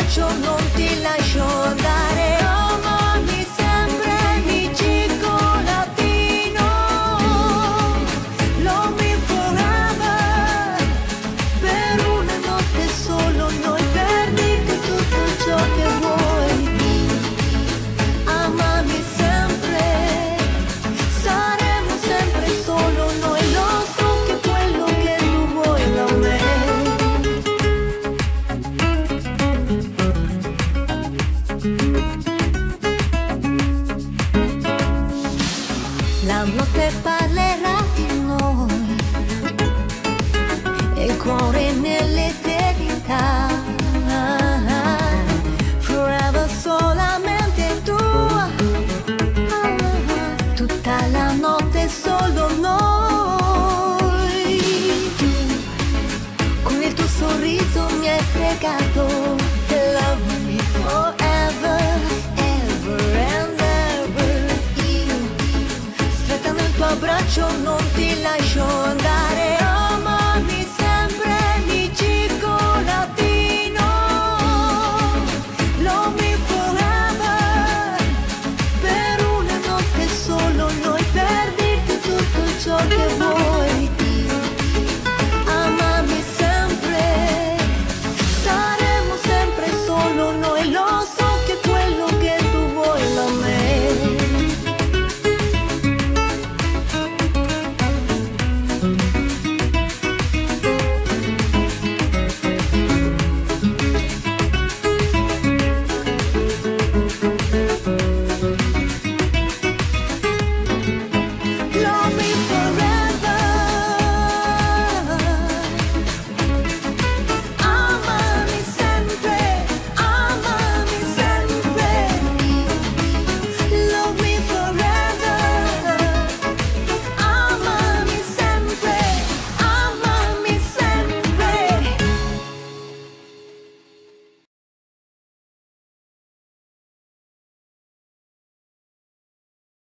bacio non ti lascio andare. Amami sempre di cioccolatino, love me forever, per una notte solo noi, per dirti tutto ciò che vuoi. Amami sempre, saremo sempre solo noi, lo so che quello che tu vuoi da me. La notte parlerà di noi e il cuore nell'eternità. Forever solamente tu, tutta la notte solo noi. Tu con il tuo sorriso mi hai fregato